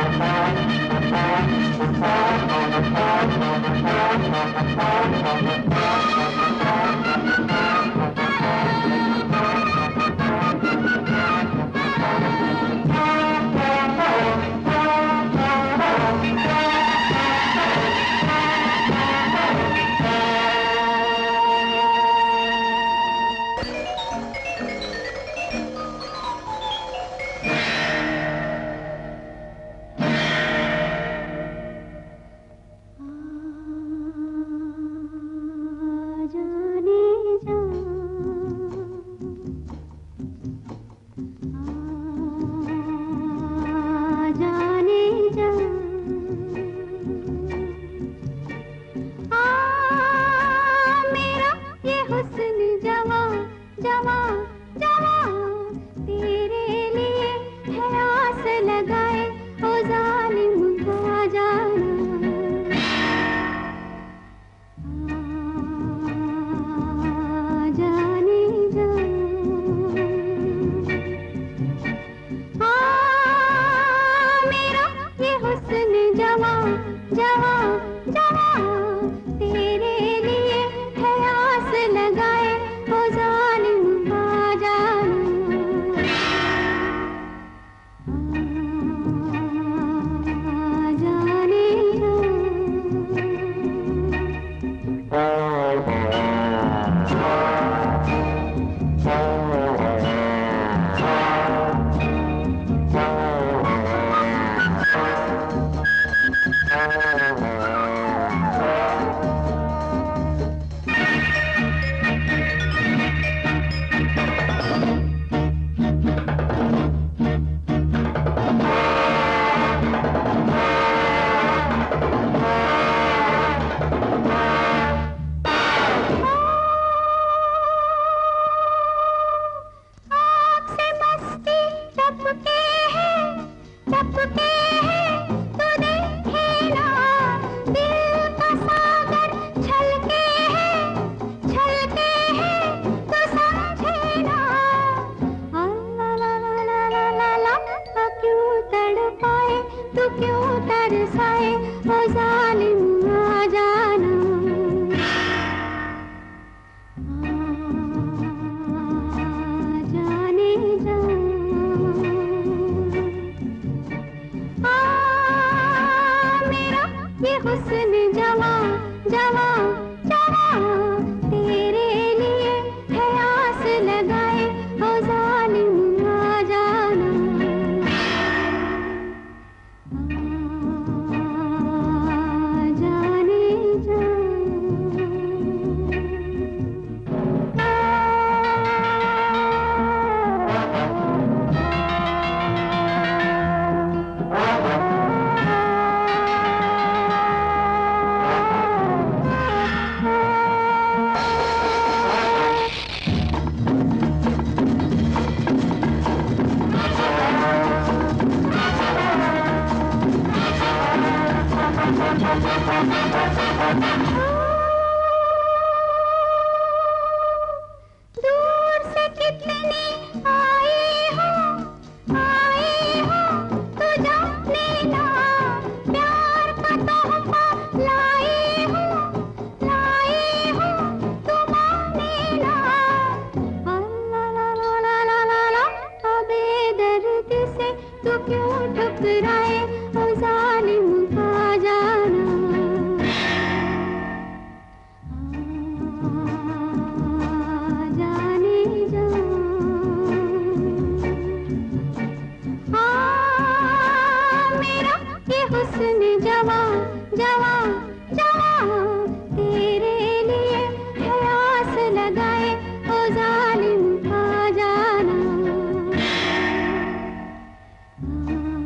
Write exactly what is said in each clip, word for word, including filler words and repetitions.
जाना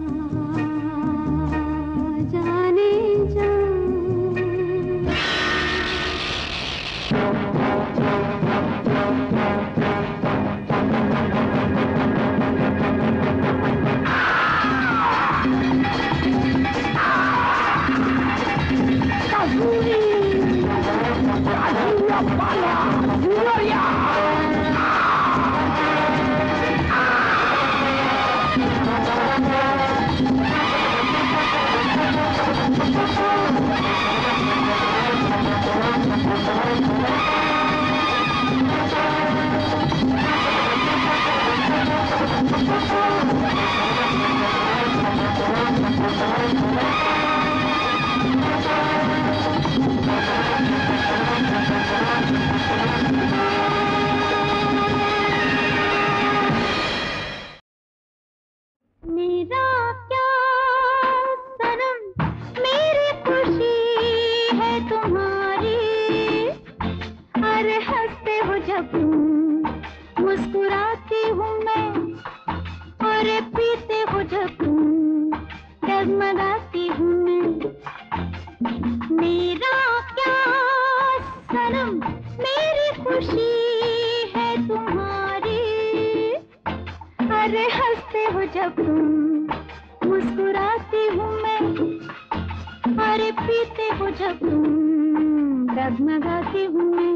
अरे पीते हो जब तुम डगमगाती हूँ मैं। मेरा क्या सनम मेरी खुशी है तुम्हारी। अरे हंसते हो जब तुम मुस्कुराती हूँ मैं। अरे पीते हो जब तुम डगमगाती हूँ मैं।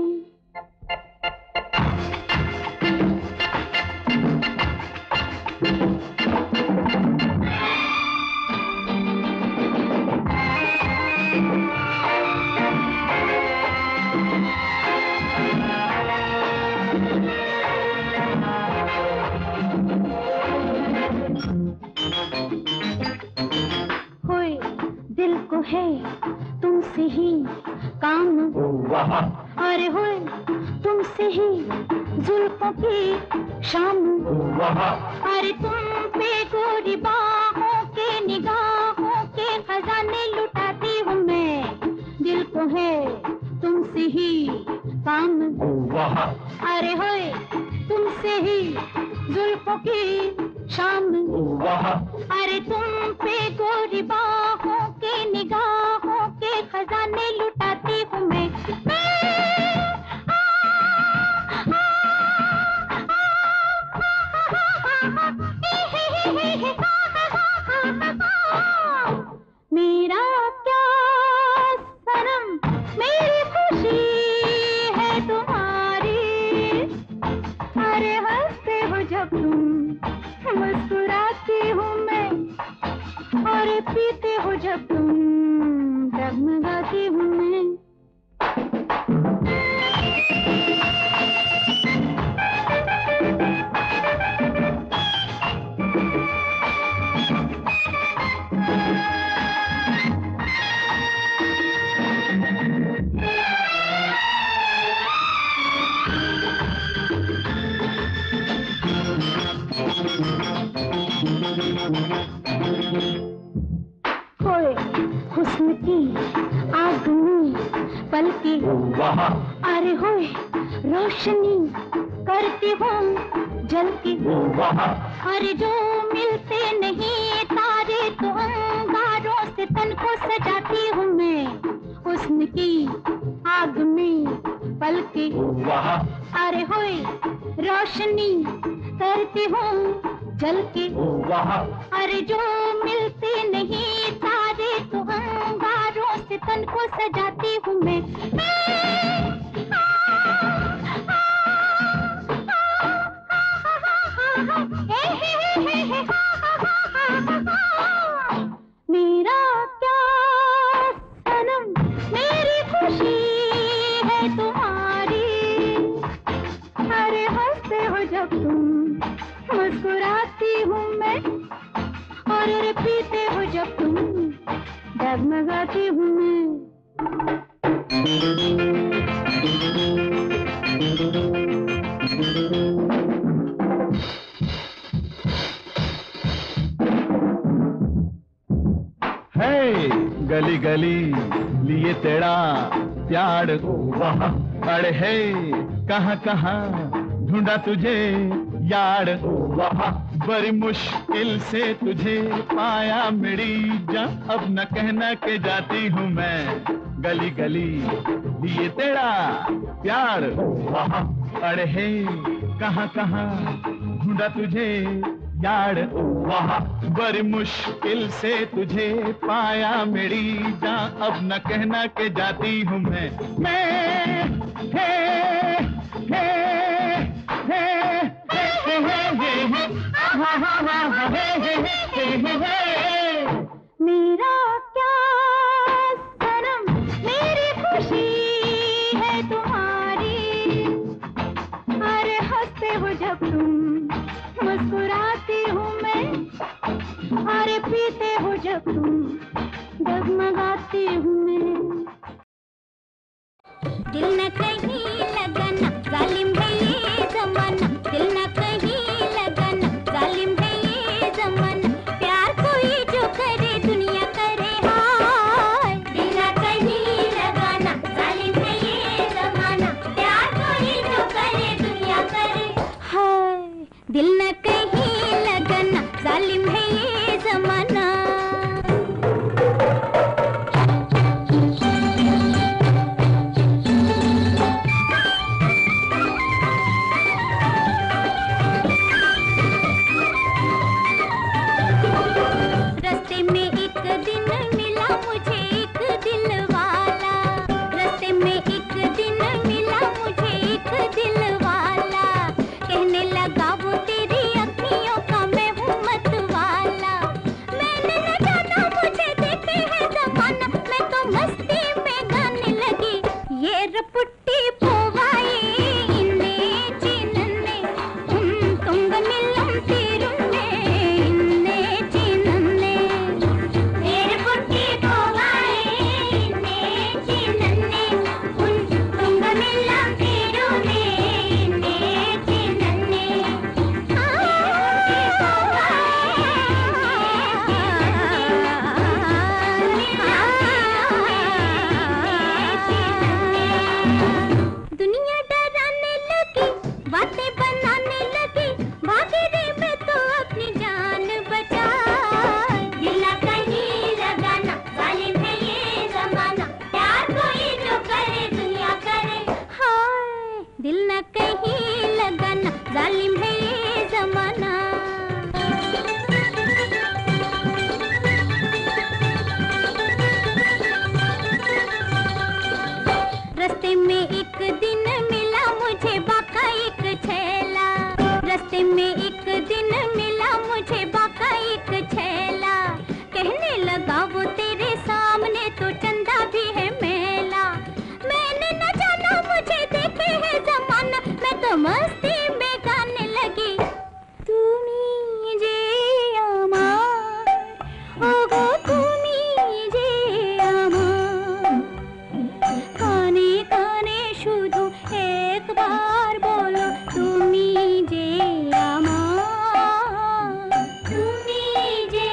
होए दिल को है तुमसे ही काम। अरे होए तुमसे ही जुल्फों की शाम। अरे तुम पे गोरी बाहों के निगाहों के खजाने लुटाती हूँ मैं। दिल को है तुमसे ही काम। अरे होए तुमसे ही जुल्फों की शाम। अरे तुम पे गोरी बाहों के निगाहों के खजाने लुटाती हूँ मैं। मेरा क्या सनम मेरी खुशी है तुम्हारी। अरे हंसते हो जब तुम मुस्कुराती हूँ मैं। अरे पीते हो जब तुम डगमगाती हूँ मैं। होए हुस्न की आग में पलके। अरे होए रोशनी करती हूँ जल के। अरे जो मिलते नहीं तारे तो अंगारों से तन को सजाती हूँ मैं। हुस्न की आग में पलके। अरे होए रोशनी करती हूँ जल के। अरे जो मिलते नहीं तारे तो अंगारों से तन को सजाती हूँ मैं। मेरा क्या सनम मेरी खुशी है तुम्हारी। अरे हंसते हो जब तुम मुस्कुराती हूँ मैं। और अरे पीते हो जब तुम डगमगाती हूँ मैं। हे गली गली लिए तेरा प्यार। अरे हे कहाँ कहाँ ढूंढा तुझे यार। बड़ी मुश्किल से तुझे पाया मेरी जान। अब न कहना के जाती हूँ मैं। गली गली लिए तेरा प्यार। अरे हे कहाँ कहाँ ढूंढा तुझे यार। बड़ी मुश्किल से तुझे पाया मेरी जान। अब न कहना के जाती हूँ मैं। मैं हे हे हे हे हे हे मेरा क्या सनम मेरी खुशी है तुम्हारी। अरे हंसते हो जब तुम मुस्कुराती हूँ मैं। अरे पीते हो जब तुम डगमगाती हूँ मैं। दिल न कहीं लगाना जालिम है ये जमाना। दिल न कहीं लगाना जालिम है ये जमाना। प्यार कोई जालिम है ये जमाना। रास्ते में एक दिन मिला मुझे एक दिल वाला, रास्ते में एक दिन मिला मुझे एक दिल वाला, कहने लगा वो तेरी अखियों का मैं हूँ मत वाला। मैंने न जाना मुझे देखे है जमाना, मैं तो मस्ती में गाने लगी ये रपुट्टी पोवाई इन्ने चिन्ने उन तुंग निलम तिरुन्ने इन्ने चिन्ने ये रपुट्टी पोवाई इन्ने चिन्ने उन तुंग निलम तिरुन्ने इन्ने चिन्ने दुनिया डराने लगी, बातें बनाने लगी, भागे रे मैं तो अपनी जान बचा। दिल ना कहीं लगाना, जालिम है ये जमाना, प्यार कोई जो करे दुनिया करे। हाय दिल ना कहीं लगाना, जालिम है ये जमाना। रास्ते में एक दिन मिला मुझे बाका एक छैला, रास्ते में एक दिन मिला मुझे बाका एक छैला, कहने लगा वो तेरे सामने तो चंदा भी है मेला। मैंने न जाना मुझे देखे है जमाना, मैं तो मस्ती में गाने लगी तुम्ही जे আমার ওগো তুমি যে আমার কানে কানে শুধু একবার বলো তুমি যে আমার তুমি যে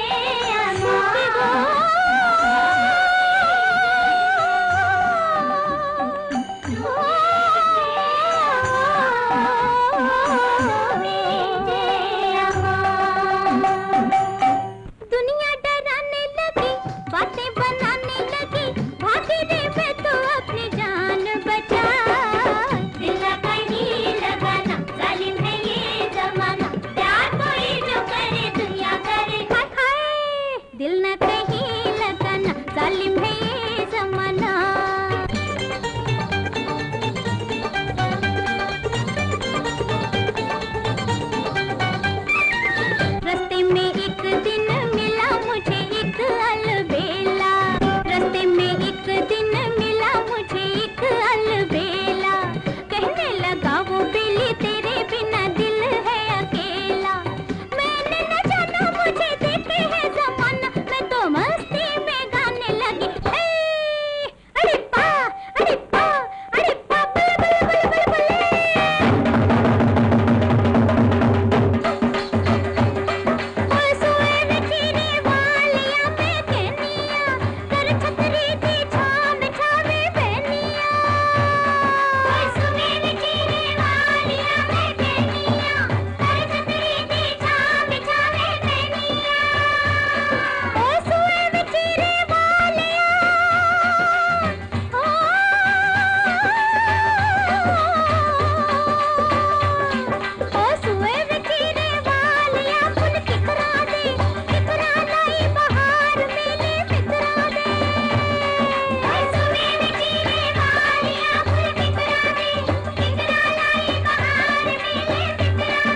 दुनिया डराने लगी, बातें बनाने लगी, भागे रे मैं तो अपनी जान बचा। दिल ना कहीं लगाना, जालिम है ये जमाना, प्यार कोई जो करे दुनिया करे। हाय हाय दिल ना कहीं लगाना, जालिम है ये जमाना। रास्ते में एक दिन मिला मुझे एक अलबेला, रास्ते में एक दिन मिला मुझे एक अलबेला, कहने लगा वो बेली तेरे बिना दिल है अकेला। मैंने न जाना मुझे देखे है जमाना, मैं तो मस्ती में गाने लगी हे अरे पा अरे पा अरे पा बले बले बले बले बले सोए विचिरे वालिया पे कहनिया, कर छतरी दी छाम छावे बहनिया। सोए विचिरे वालिया पे कहनिया, कर छतरी दी छाम छावे बहनिया। ओ सोए विचिरे वालिया ओ सोए विचिरे वालिया फुल किकरा दे, किकरा लाई बहार मेले फिकरा दे। ओ सोए विचिरे वालिया फुल किकरा दे, किकरा लाई बहार मेले फिकरा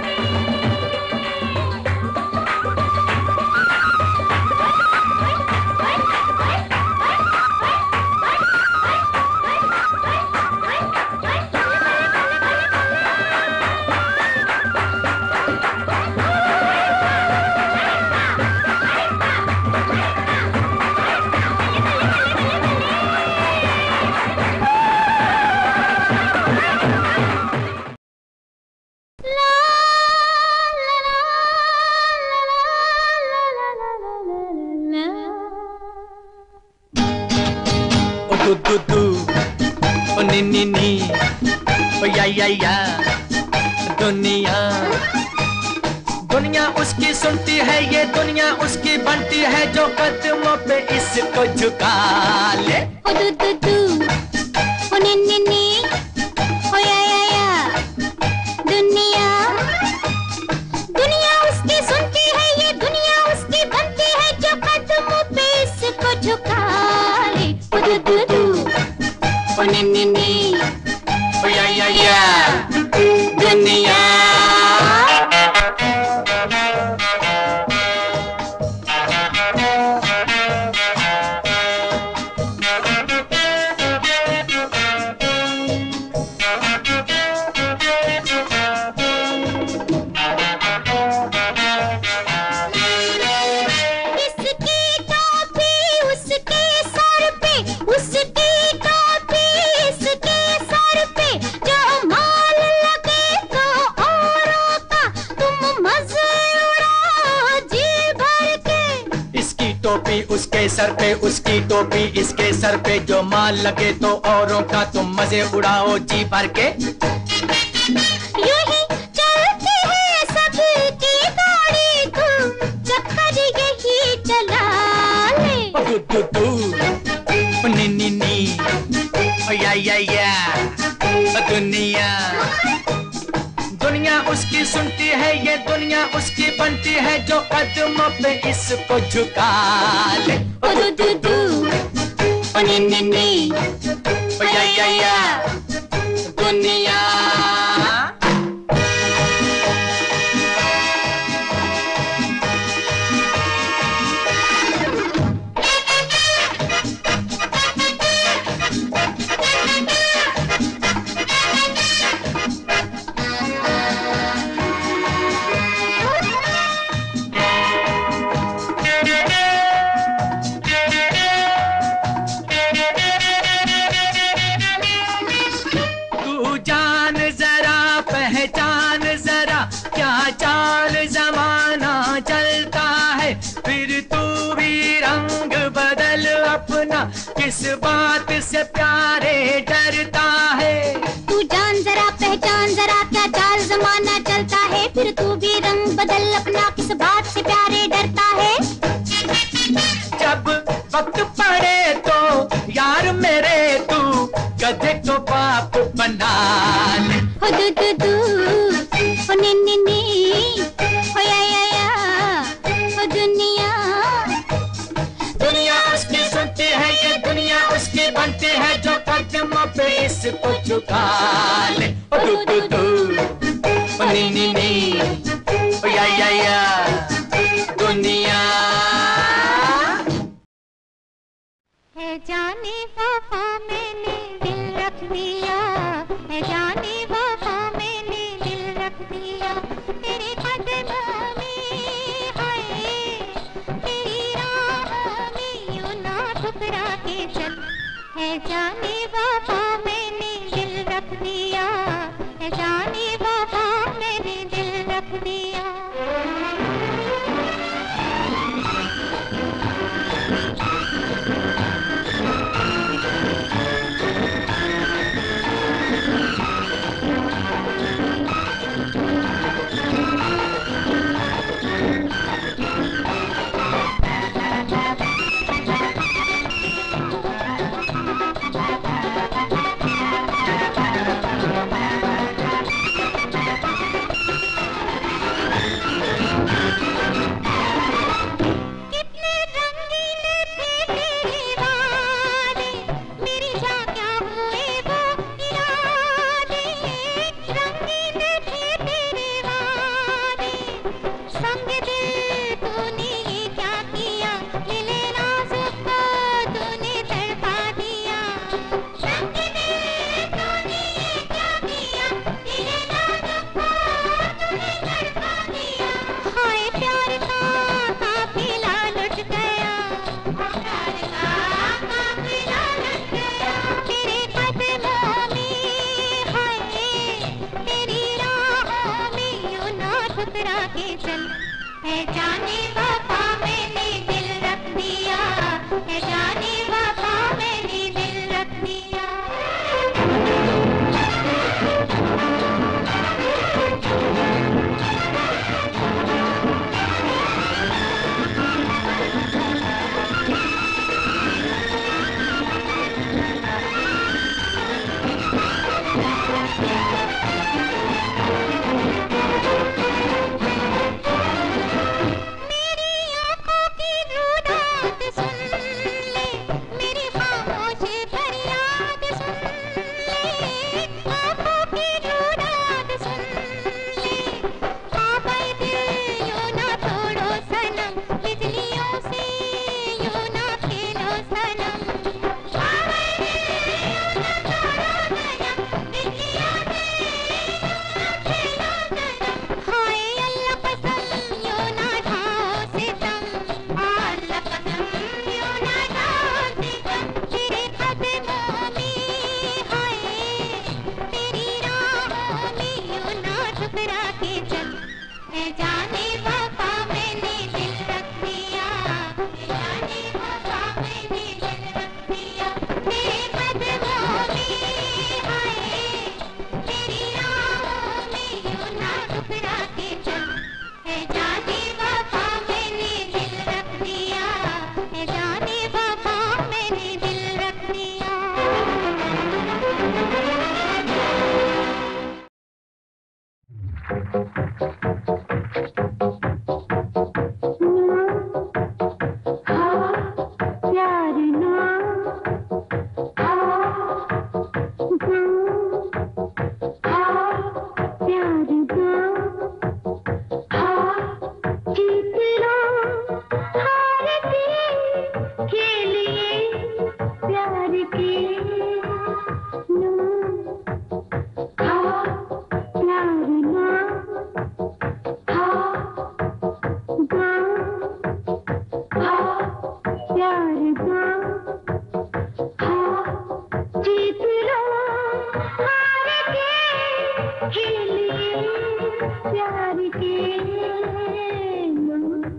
ओ दू दू दू ओ नी नी नी ओ या या या दुनिया दुनिया उसकी सुनती है, ये दुनिया उसकी बनती है, जो कदमों पे इसको झुका ले। ओ दू दू दू, ओ नी नी नी, ओ या या या, दुनिया दुनिया उसकी सुनती है, ये दुनिया उसकी बनती है, जो कदमों पे इसको झुका ले। ओ दू दू दू, ओ नी नी नी, ओ या या या, दुनिया। टोपी उसके सर पे, उसकी टोपी इसके सर पे, जो माल लगे तो औरों का तुम मजे उड़ाओ जी भर के। यूं ही चलती है सबकी गाड़ी, तू चक्कर यही चला ले। ओ दू दू दू, ओ नी नी नी, ओ या या या, ओ दुनिया दुनिया उसकी सुनती है, ये दुनिया उसकी बनती है, जो कदमों पे इसको झुका ले। ओ दू दू दू, ओ नी नी नी, ओ या या या, दुनिया। किस बात से प्यारे डरता है, तू जान जरा पहचान जरा, क्या चाल जमाना चलता है, फिर तू भी रंग बदल अपना, किस बात से प्यारे डरता है। जब वक्त पड़े तो यार मेरे तू गधे को बाप बना ले। ओ दू दू दू, ओ नी नी नी, ओ या या या, ओ दुनिया दुनिया उसकी सुनती है, ये दुनिया उसकी बनती है, जो कदमों पे इसको झुका ले। ओ दू दू दू, ओ नी नी नी, ओ या या या, दुनिया। है जाने वफा मैंने दिल रख दिया, है जाने वफा मैंने दिल रख दिया, तेरे कदमों में हाय, तेरी राह में यूं ना ठुकरा के चल। है जाने वफा मैंने दिल रख दिया, है जाने वफा मैंने दिल रख दिया।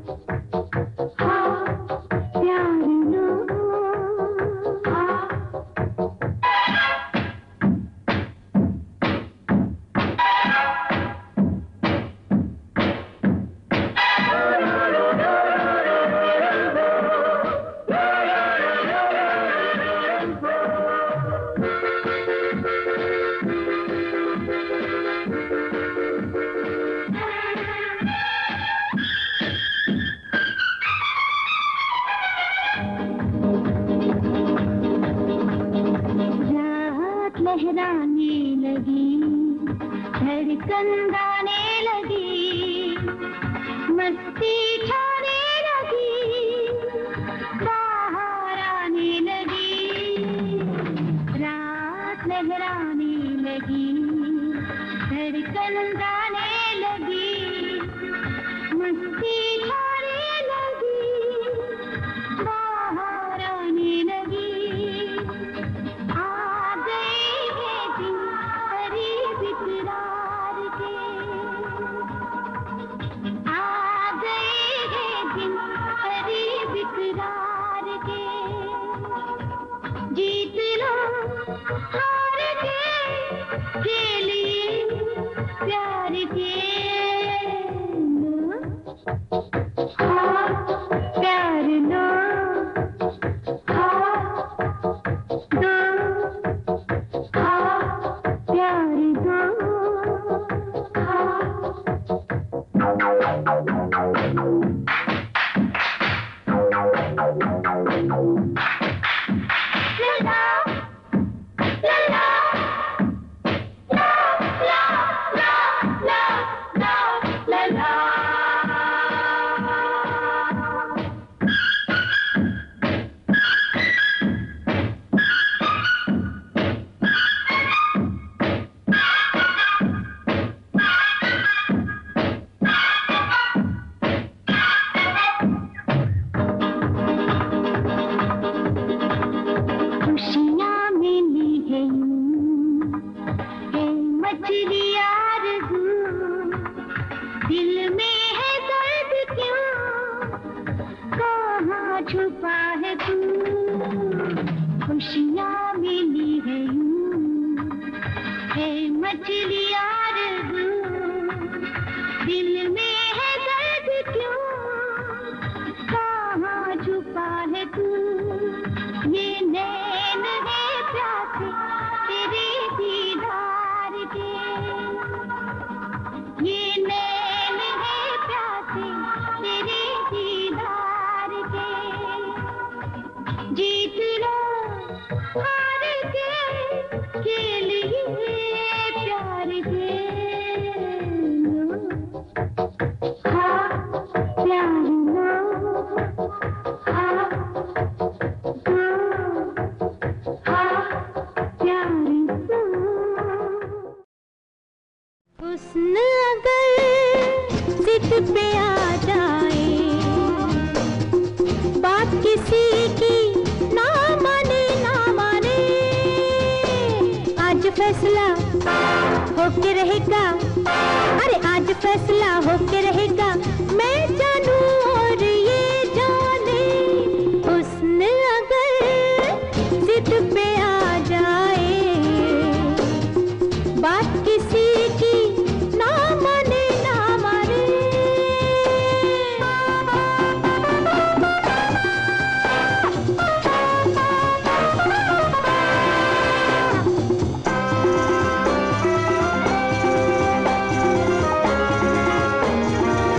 हाँ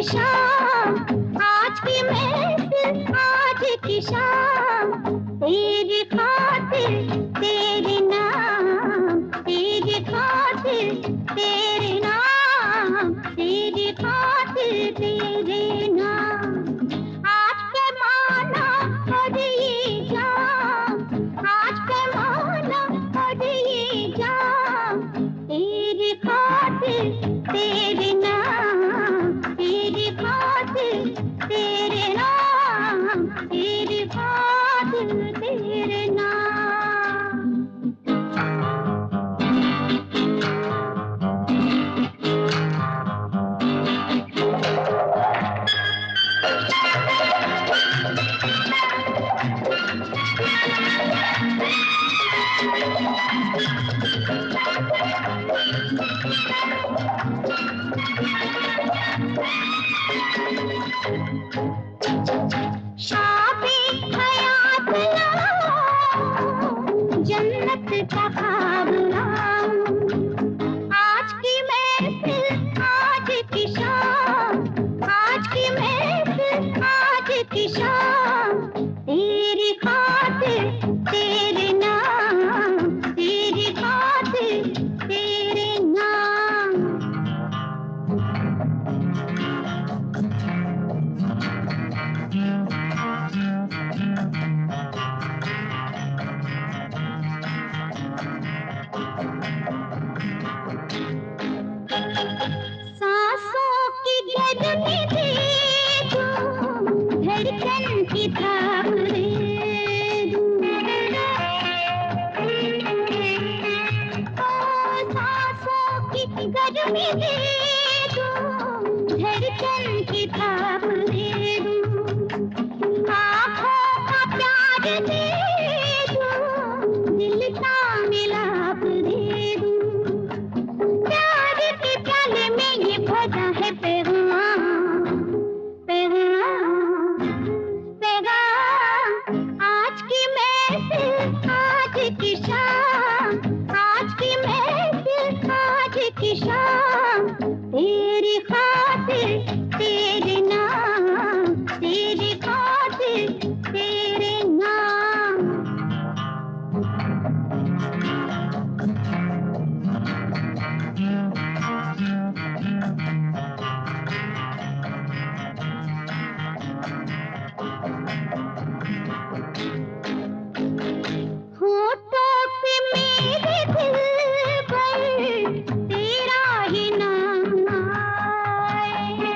शाम, आज की महफिल, आज की शाम, तेरी खातिर तेरे नाम, तेरी खातिर तेरे नाम, तेरी खातिर तेरे नाम। आज के माना और ये जाम, आज के माना और ये जाम, तेरी खातिर तेरे नाम, तेरी खातिर तेरे नाम, तेरी खातिर तेरे नाम। शाबे हयात लाऊं, जन्नत का ख्वाब लाऊं, आज की महफिल, आज की शाम, आज की महफिल, आज की शाम, तेरी खातिर तेरे नाम, तेरी खातिर तेरे नाम। सांसों की गर्मी दे दूं, धड़कन की थाप दे दूं, ओ सांसों की गर्मी दे दूं, धड़कन की थाप दे दूं, आँखों का प्यार दे दूं, दिल का मिलाप दे दूं, प्यार के प्याले में ये भरा है पैगाम, पैगाम, पैगाम। आज की महफिल, आज की शाम, आज की महफिल, आज की शाम, तेरी खातिर तेरे नाम, तेरी खातिर तेरे नाम। होठों पे मेरे दिल पर तेरा ही नाम आए,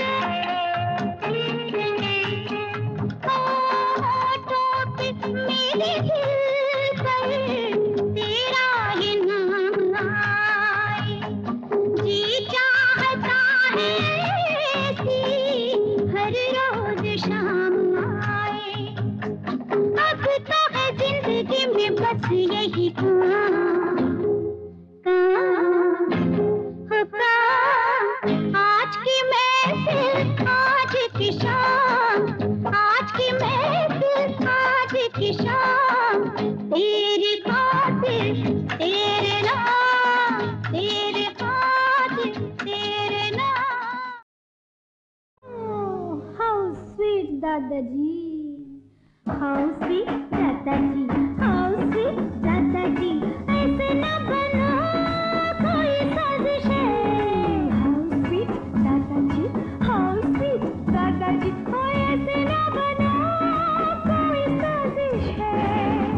होठों पे मेरे दिल पर तेरा ही नाम आए, जी चाहता है ऐसी हर रोज शाम आए, अब तो है जिंदगी में बस यही काम, काम, हो काम। आज की महफिल, आज की शाम, आज की महफिल, आज की शाम, तेरी खातिर तेरे नाम, तेरी खातिर तेरे नाम। How sweet दादाजी, how sweet दादाजी, how sweet दादाजी, ऐसे न बना कोई साजिश है। How sweet दादाजी, how sweet दादाजी, ओ ऐसे न बना कोई साजिश है।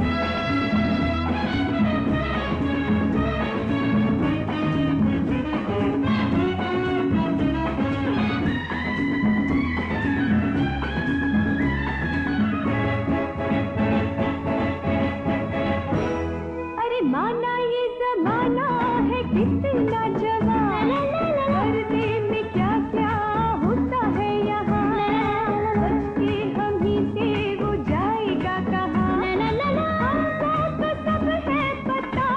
अरे माना ये जमाना है कितना जवान, पर्दे में क्या क्या होता है यहाँ, बच के हम ही से वो जाएगा कहाँ, हमको तो सब है पता।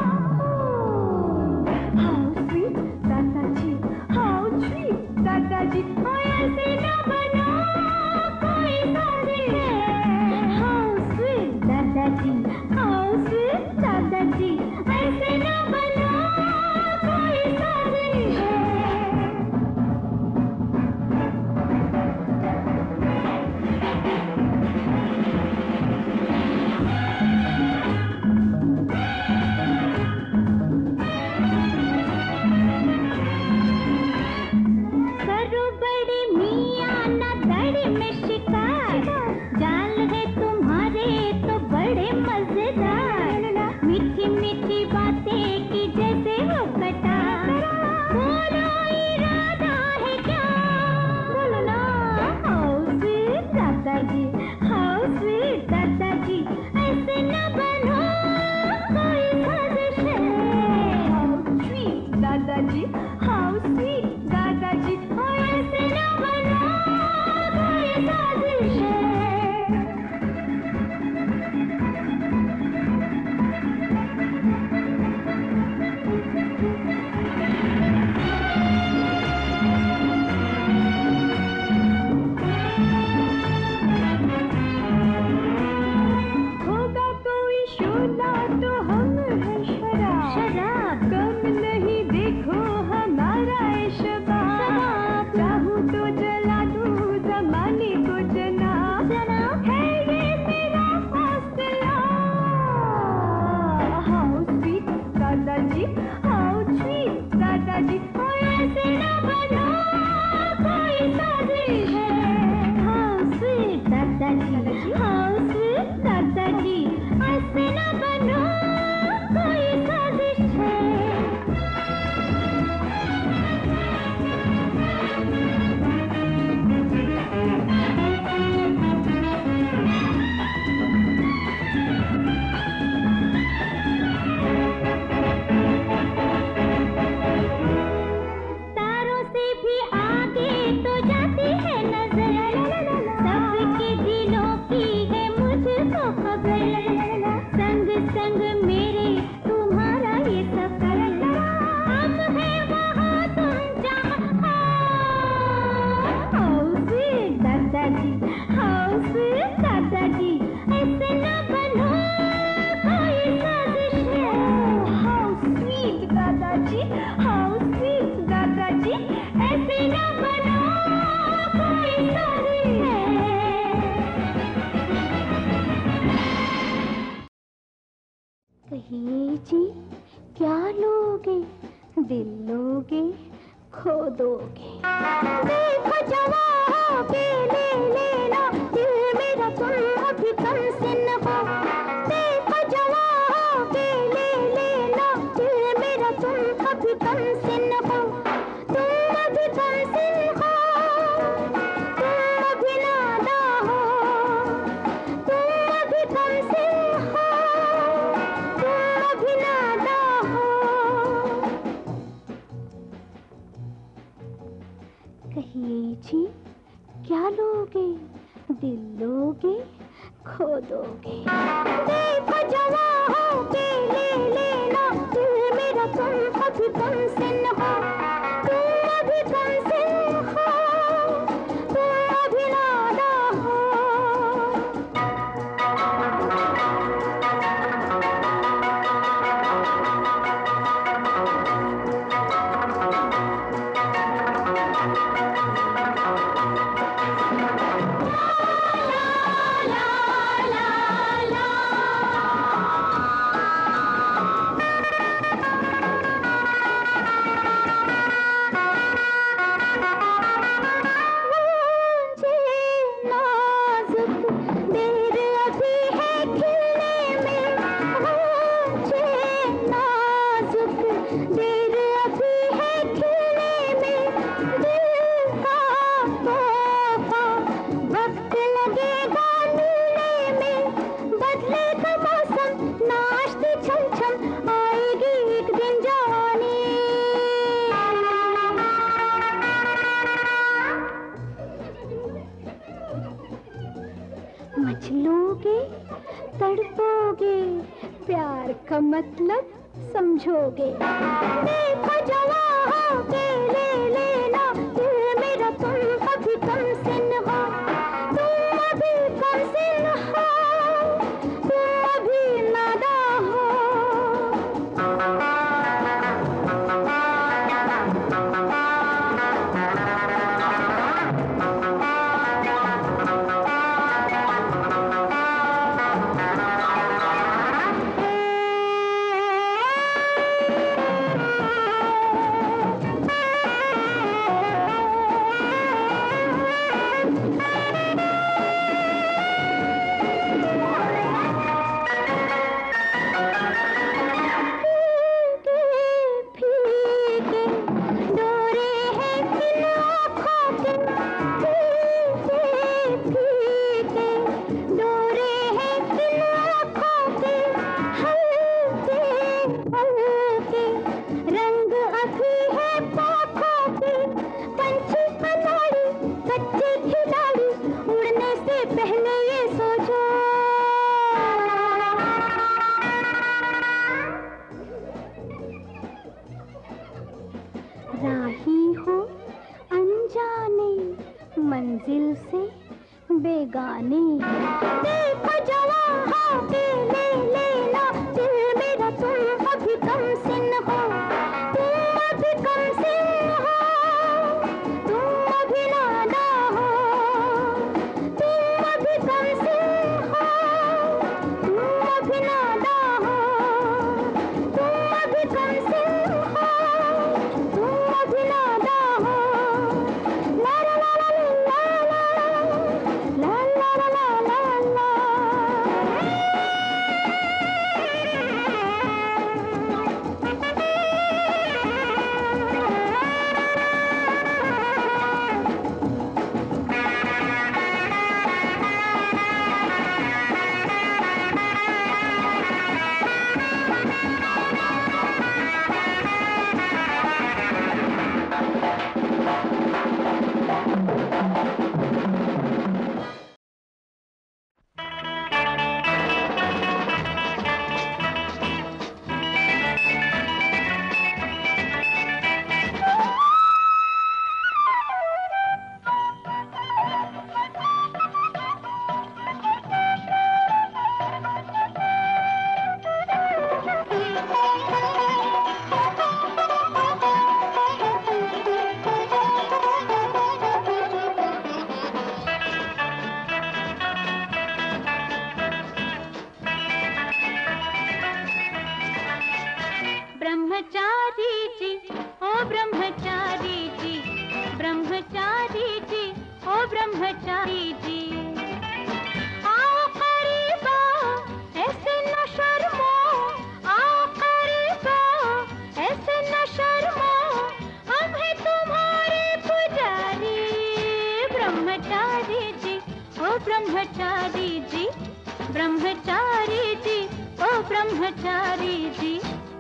How sweet दादाजी, how sweet दादाजी, ओ ऐसे न बना कोई साजिश है। How sweet दादाजी, how sweet दादाजी, ऐसे न बना कोई साजिश है। बड़े मियाँ ना दड़ी में शिकार, जाल है तुम्हारे तो बड़े मजेदार, मीठी मीठी बातें की जैसे हो कटार, बोलो इरादा है क्या, बोलो ना। हाउ स्वीट दादाजी, हाउ स्वीट दादाजी, ऐसे न बनो कोई साजिश है। हाउ स्वीट दादाजी, हाउ स्वीट दादाजी, ऐसे न बनो कोई साजिश है। होगा कोई शोला तो हम है शराब, शराब कम नहीं देखो हमारा है शबाब, चाहूँ तो जला दूँ जमाने को जनाब, है ये मेरा फैसला। हाउ स्वीट दादाजी, हाउ स्वीट दादाजी, ऐसे न बनो कोई साजिश है। हाउ स्वीट दादाजी, हाउ स्वीट दादाजी, ऐसे न बनो कोई साजिश है। तारों से भी आगे तो जाती है नजर, सबके दिलों की है मुझको खबर, संग संग मेरे तुम्हारा ये सफर, हम है वहाँ तुम जहाँ। हाउ स्वीट दादाजी, हाउ स्वीट दादाजी, ऐसे न बनो कोई साजिश है। हाउ स्वीट दादाजी, हाउ स्वीट दादाजी, ऐसे न बनो कोई साजिश है। कहिए जी क्या लोगे, दिल लोगे खो दोगे। देखो जवां होके ले लेना, दिल मेरा तुम अभी कम सिन हो। देखो जवां होके ले लेना, दिल मेरा तुम अभी कम सिन हो। तुम अभी कम सिन हो, तुम अभी नादा हो, तुम अभी कम सिन हो, तुम अभी नादा हो। कहिए जी क्या लोगे, दिल लोगे खो दोगे। देखो जवां होके ले लेना, दिल मेरा तुम अभी कम सिन हो, तुम अभी कम सिन हो, तुम अभी नादा हो। मचलोगे, तड़पोगे, प्यार का मतलब समझोगे। देखो जवां होके ले लेना, दिल मेरा तुम अभी कम सिन हो, तुम अभी कम सिन हो, तुम अभी नादा हो। मंजिल से बेगानी। देखो जवां हो के ले लेना, दिल मेरा तुम अभी कम सिन हो, तुम अभी कम सिन हो, तुम अभी नादा हो, तुम अभी कम सिन हो, तुम अभी नादा हो, तुम अभी कम सिन हो, तुम अभी नादा हो। ला ला ला ला ला ला ला ला ला ला ला। ब्रह्मचारी जी, ओ ब्रह्मचारी जी, ब्रह्मचारी जी, ओ ब्रह्मचारी जी, आओ करीब आओ, ऐसे न शर्मो, आओ करीब आओ, ऐसे न शर्मो, हम हैं तुम्हारे पुजारी। ब्रह्मचारी जी, ओ ब्रह्मचारी जी, ब्रह्मचारी जी, ओ ब्रह्मचारी जी।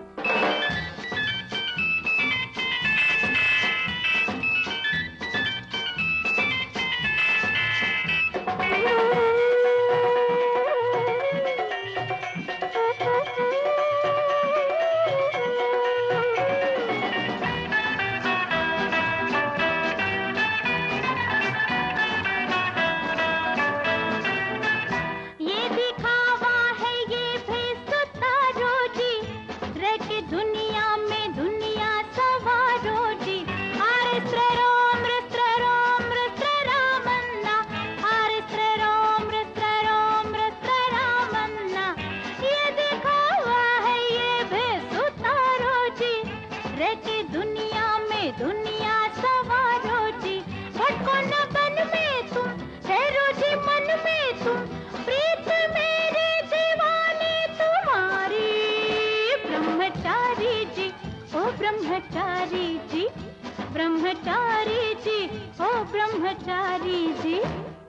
ये दिखावा है, ये भेस उतारो जी, रह के दुनिया में दुनिया सवारो जी। आरे श्रीराम श्रीराम श्रीरामन्ना, आरे श्रीराम श्रीराम श्रीरामन्ना। ये दिखावा है, ये भेस उतारो जी, रह के दुनिया में दुनिया सवारो जी। भटको न बन में तुम, ठहरो जी मन में तुम, प्रीत मेरे दीवाने तुम्हारी। ब्रह्मचारी जी, ओ ब्रह्मचारी जी, ब्रह्मचारी जी, ओ ब्रह्मचारी जी।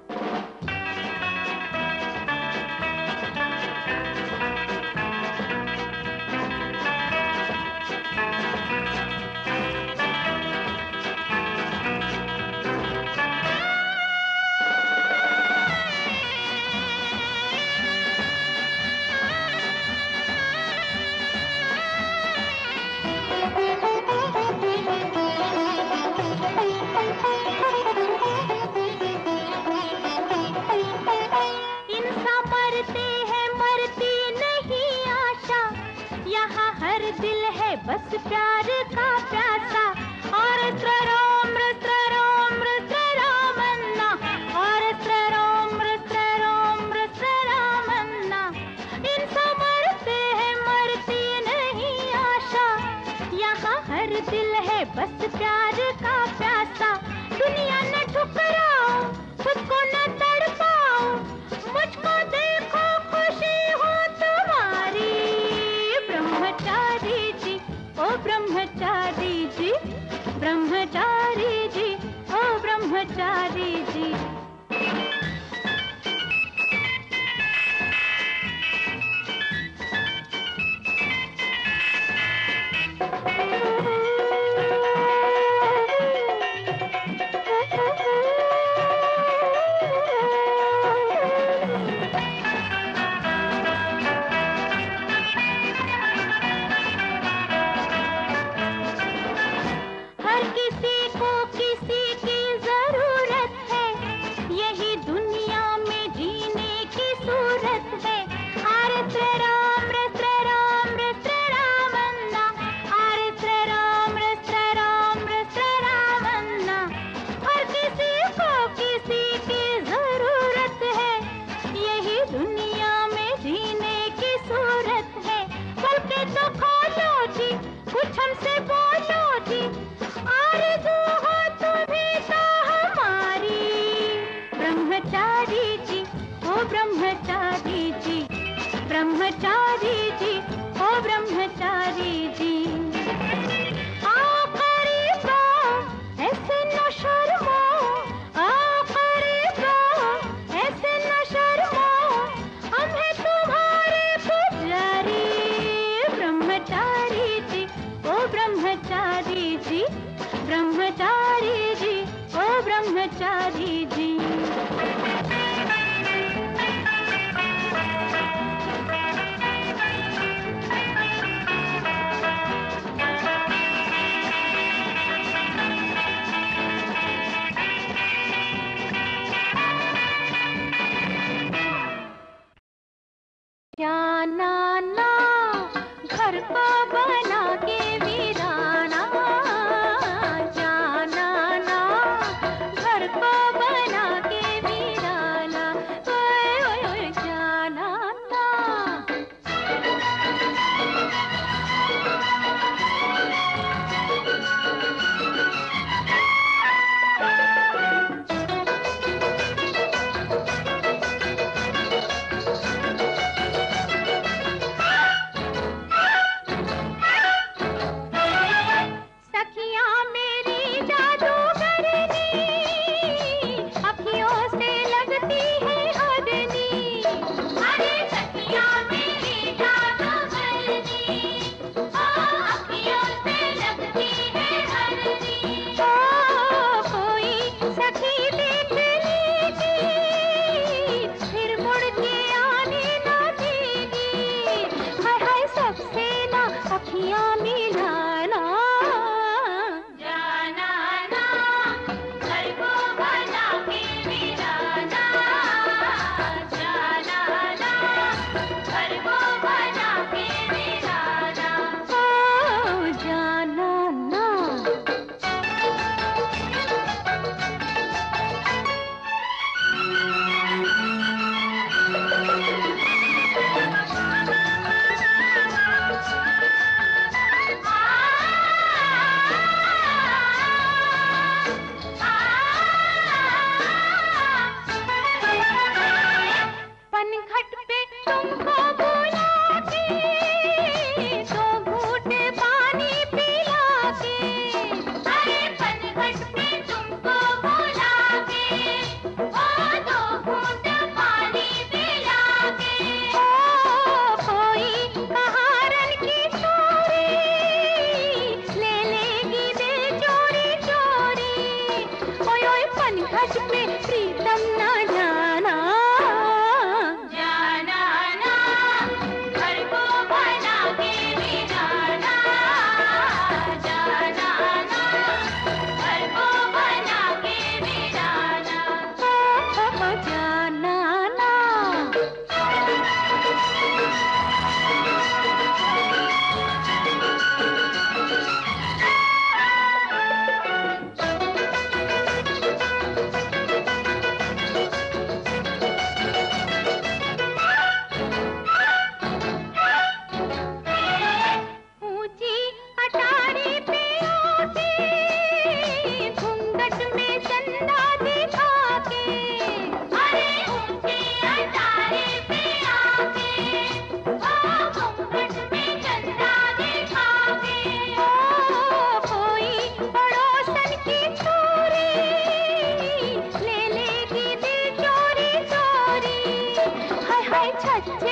इंसान मरते हैं, मरती नहीं आशा, यहाँ हर दिल है बस प्यार का प्यासा। और श्रीराम श्रीराम श्रीरामन्ना, और श्रीराम श्रीराम श्रीरामन्ना। इंसान मरते हैं, मरती नहीं आशा, यहाँ हर दिल है बस प्यार का प्यासा। दुनिया न ठुकराओ, खुद को न तड़पाओ, मुझको देखो खुशी हो तुम्हारी। ब्रह्मचारी जी, ओ ब्रह्मचारी जी, ब्रह्मचारी जी, ओ ब्रह्मचारी जी। हर किसी को किसी की जरूरत है, ब्रह्मचारी जी, ओ ब्रह्मचारी जी। आओ करीब आओ, ऐसे न शर्माओ, आओ करीब आओ, ऐसे न शर्माओ, हम हैं तुम्हारे पुजारी। ब्रह्मचारी जी, ओ ब्रह्मचारी जी, ब्रह्मचारी जी, ओ ब्रह्मचारी जी। जाना ना घर को बना के वीराना, जाना ना घर को बना के वीराना, ओए ओए ओए जाना ना। सखियाँ मेरी जादूगरनी, अखियों से लगती है हरनी। अरे सखियाँ मेरी जादूगरनी, ओ अखियों से लगती है हरनी। ओ कोई सखी देख लेगी, फिर मुड़ के आने ना देगी। हाय हाय सबसे ना अखियाँ मिलाना, जाना ना घर को बना के वीराना, जाना ना घर को बना के वीराना, ओ जाना ना। पनघट पे तुमको बुला के, दो घूंट पानी पिला के। अरे पनघट पे तुमको बुला के, ओ दो घूंट पानी पिला के। ओ कोई कहारन की चोरी, ले लेगी दे चोरी चोरी। ओए ओए पनघट पे प्रीतम ना जाना, जाना ना घर को बना के वीराना, जाना ना घर को बना के वीराना, ओ, ओ, ओ, जाना ना। ऊंची अटारी पे आके, घूंघट में चंदा दिखा के। अरे ऊंची अटारी पे आके, ओ घूंघट में चंदा दिखा के। ओ कोई पड़ोसन की चोरी, ले लेगी दिल चोरी चोरी। हाय हाय छज्जे